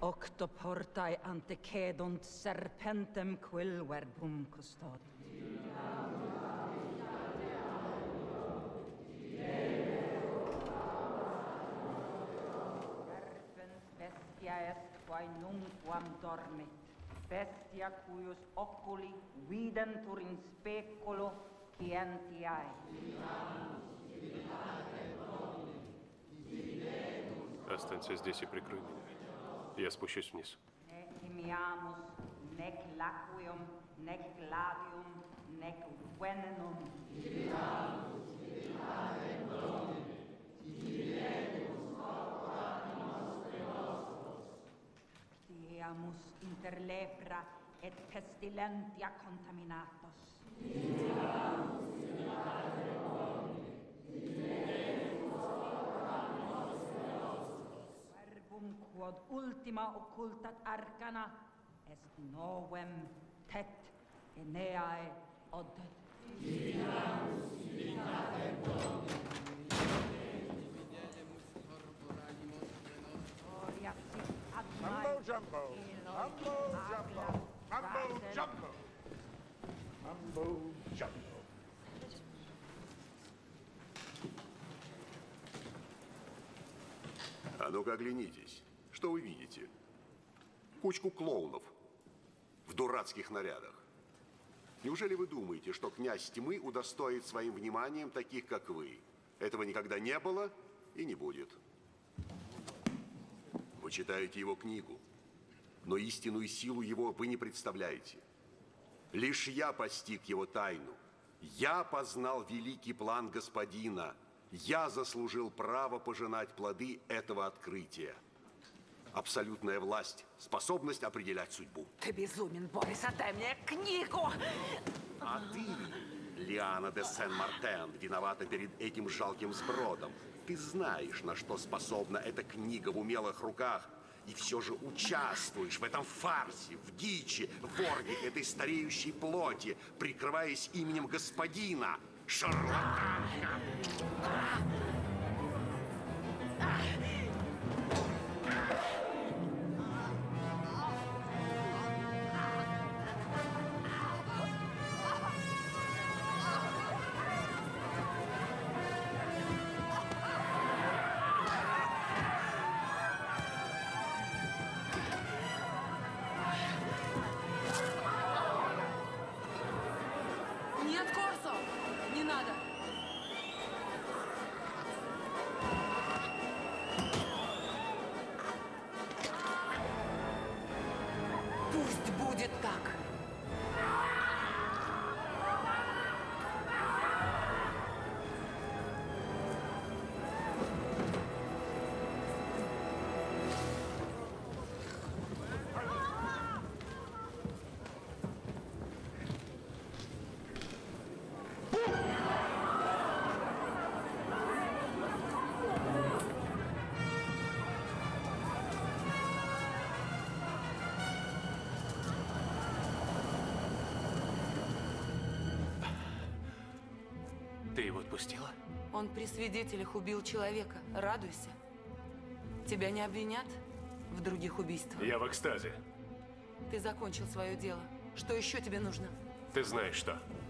Octoportae antecedunt serpentem quil verbum custod. Serpens bestia est quae nunquam dormit. Bestia cuius oculi videntur in speculo scientiae. Останься здесь и прикрой меня. Я спущусь вниз. Nec imiamus, nec laquium, nec gladium, nec venenum. Dieamus inter lepra et pestilentia contaminatos. Verbum quod ultima occultat arcana est novem tet Eneae odet. Mambo jumbo, mambo jumbo, mambo jumbo, mambo jumbo. А ну-ка оглянитесь. Что вы видите? Кучку клоунов в дурацких нарядах. Неужели вы думаете, что князь тьмы удостоит своим вниманием таких, как вы? Этого никогда не было и не будет. Вы читаете его книгу, но истину и силу его вы не представляете. Лишь я постиг его тайну. Я познал великий план господина. Я заслужил право пожинать плоды этого открытия. Абсолютная власть, способность определять судьбу. Ты безумен, Борис, отдай мне книгу! А ты, Лиана де Сен-Мартен, виновата перед этим жалким сбродом. Ты знаешь, на что способна эта книга в умелых руках, и все же участвуешь в этом фарсе, в дичи, в оргиях этой стареющей плоти, прикрываясь именем господина. Шарлатанка! Нет, Корсо! Не надо! Пусть будет так. Ты его отпустила? Он при свидетелях убил человека. Радуйся. Тебя не обвинят в других убийствах. Я в экстазе. Ты закончил свое дело. Что еще тебе нужно? Ты знаешь что.